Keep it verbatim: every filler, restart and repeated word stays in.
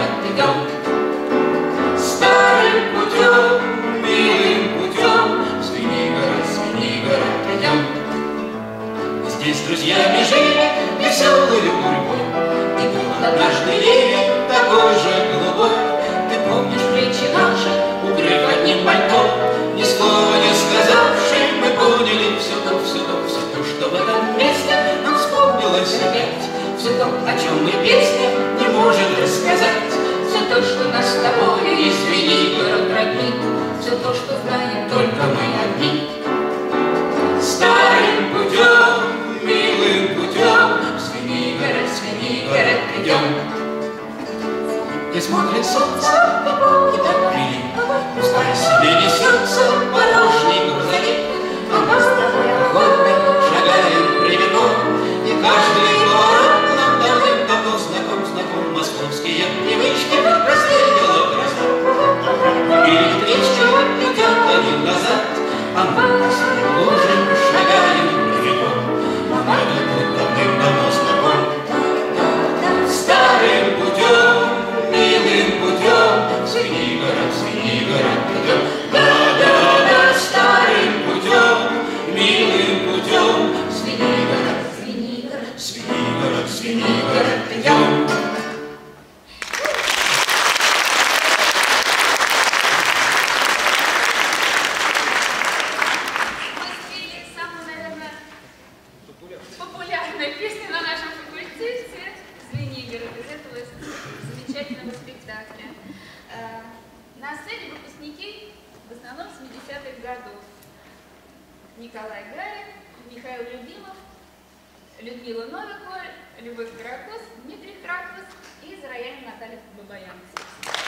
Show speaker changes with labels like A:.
A: идем. Старым путем, милым путем, в Звенигород, Звенигород идем. Здесь с друзьями жили веселой гурьбой, и был однажды ливень такой же голубой. Ты помнишь плечи наши, укрыв одним пальтом, ни слова не сказавши, мы поняли все то, все то, все то, что в этом месте нам вспомнилось опять. Все то, о чем мы песни не можем рассказать. Все то, что нас с тобой из Звенигород роднит. Все то, что знаем только мы одни. Старым путем, милым путем, в Звенигород, Звенигород идем. Где смотрит солнце, и так прилип, пускай себе несется порожний грузовик, а мы с тобой охотно шагаем прямиком, и каждый город нам давным-давно знаком, знаком. Московские привычки развеяла гроза. Электрички летят один назад, а мы с лужем шагаем прямиком, а этот путь давным-давно знаком. Старым путем, милым путем, в Звенигород, Звенигород идем. Да-да-да, старым путем, милым путем, в Звенигород, Звенигород, Звенигород, Звенигород идем.
B: Популярная песня на нашем факультете «Звенигород» из этого замечательного спектакля. На сцене выпускники в основном семидесятых годов. Николай Гарин, Михаил Любимов, Людмила Новикова, Любовь Каракос, Дмитрий Кракус и за роялем Наталья Бабаян.